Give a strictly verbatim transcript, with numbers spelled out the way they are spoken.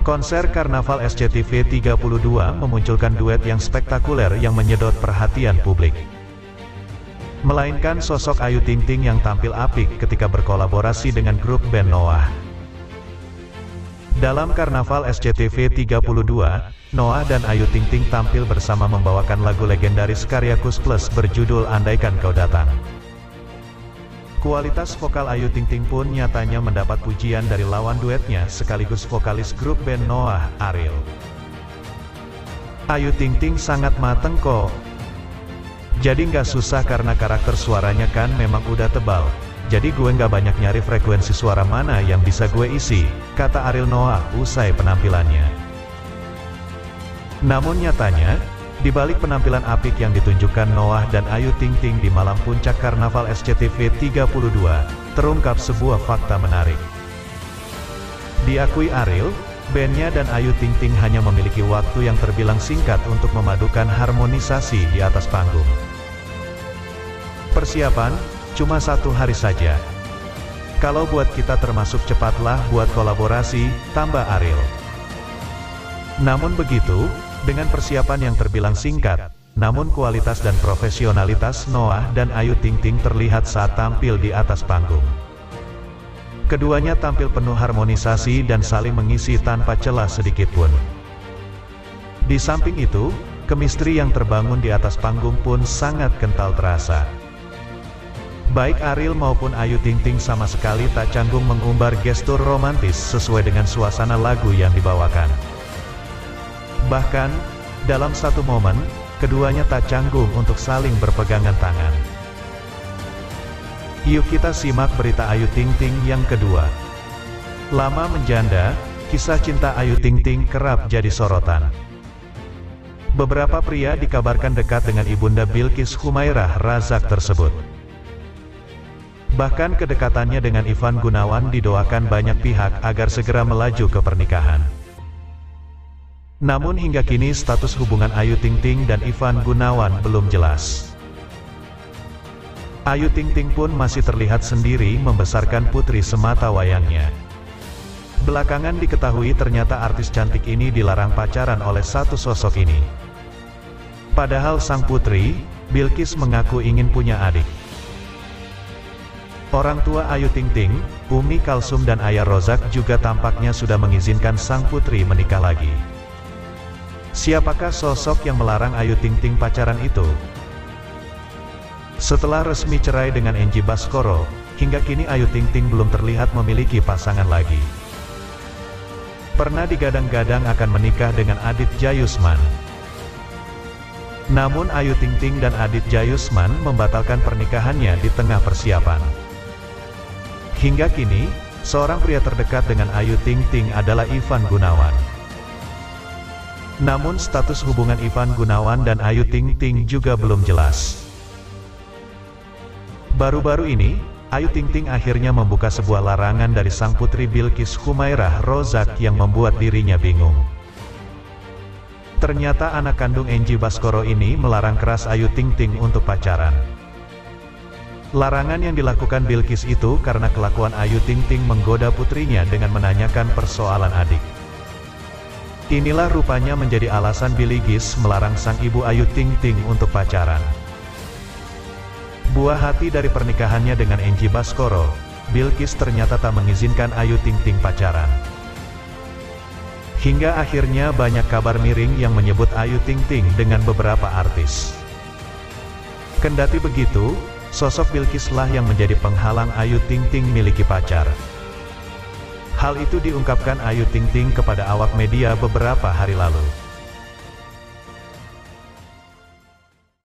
Konser Karnaval S C T V tiga puluh dua memunculkan duet yang spektakuler yang menyedot perhatian publik. Melainkan sosok Ayu Ting Ting yang tampil apik ketika berkolaborasi dengan grup band Noah. Dalam Karnaval S C T V tiga puluh dua, Noah dan Ayu Ting Ting tampil bersama membawakan lagu legendaris karya Kus Plus berjudul Andaikan Kau Datang. Kualitas vokal Ayu Ting Ting pun nyatanya mendapat pujian dari lawan duetnya sekaligus vokalis grup band Noah, Ariel. Ayu Ting Ting sangat mateng kok. Jadi nggak susah karena karakter suaranya kan memang udah tebal. Jadi gue nggak banyak nyari frekuensi suara mana yang bisa gue isi, kata Ariel Noah usai penampilannya. Namun nyatanya, di balik penampilan apik yang ditunjukkan Noah dan Ayu Ting Ting di malam puncak Karnaval S C T V tiga puluh dua, terungkap sebuah fakta menarik. Diakui Ariel, bandnya dan Ayu Ting Ting hanya memiliki waktu yang terbilang singkat untuk memadukan harmonisasi di atas panggung. Persiapan, cuma satu hari saja. Kalau buat kita termasuk cepatlah buat kolaborasi, tambah Ariel. Namun begitu, dengan persiapan yang terbilang singkat, namun kualitas dan profesionalitas Noah dan Ayu Ting Ting terlihat saat tampil di atas panggung. Keduanya tampil penuh harmonisasi dan saling mengisi tanpa celah sedikitpun. Di samping itu, chemistry yang terbangun di atas panggung pun sangat kental terasa. Baik Ariel maupun Ayu Ting Ting sama sekali tak canggung mengumbar gestur romantis sesuai dengan suasana lagu yang dibawakan. Bahkan, dalam satu momen, keduanya tak canggung untuk saling berpegangan tangan. Yuk kita simak berita Ayu Ting Ting yang kedua. Lama menjanda, kisah cinta Ayu Ting Ting kerap jadi sorotan. Beberapa pria dikabarkan dekat dengan ibunda Bilqis Humairah Razak tersebut. Bahkan kedekatannya dengan Ivan Gunawan didoakan banyak pihak agar segera melaju ke pernikahan. Namun hingga kini status hubungan Ayu Ting Ting dan Ivan Gunawan belum jelas. Ayu Ting Ting pun masih terlihat sendiri membesarkan putri semata wayangnya. Belakangan diketahui ternyata artis cantik ini dilarang pacaran oleh satu sosok ini. Padahal sang putri, Bilqis mengaku ingin punya adik. Orang tua Ayu Ting Ting, Umi Kalsum dan Ayah Rozak juga tampaknya sudah mengizinkan sang putri menikah lagi. Siapakah sosok yang melarang Ayu Ting Ting pacaran itu? Setelah resmi cerai dengan Enji Baskoro, hingga kini Ayu Ting Ting belum terlihat memiliki pasangan lagi. Pernah digadang-gadang akan menikah dengan Aditya Yusman. Namun Ayu Ting Ting dan Aditya Yusman membatalkan pernikahannya di tengah persiapan. Hingga kini, seorang pria terdekat dengan Ayu Ting Ting adalah Ivan Gunawan. Namun status hubungan Ivan Gunawan dan Ayu Ting Ting juga belum jelas. Baru-baru ini, Ayu Ting Ting akhirnya membuka sebuah larangan dari sang putri Bilqis Humairah Razak yang membuat dirinya bingung. Ternyata anak kandung Enji Baskoro ini melarang keras Ayu Ting Ting untuk pacaran. Larangan yang dilakukan Bilqis itu karena kelakuan Ayu Ting Ting menggoda putrinya dengan menanyakan persoalan adik. Inilah rupanya menjadi alasan Bilqis melarang sang ibu Ayu Ting Ting untuk pacaran. Buah hati dari pernikahannya dengan Enji Baskoro, Bilqis ternyata tak mengizinkan Ayu Ting Ting pacaran. Hingga akhirnya banyak kabar miring yang menyebut Ayu Ting Ting dengan beberapa artis. Kendati begitu, sosok Bilqislah yang menjadi penghalang Ayu Ting Ting miliki pacar. Hal itu diungkapkan Ayu Ting Ting kepada awak media beberapa hari lalu.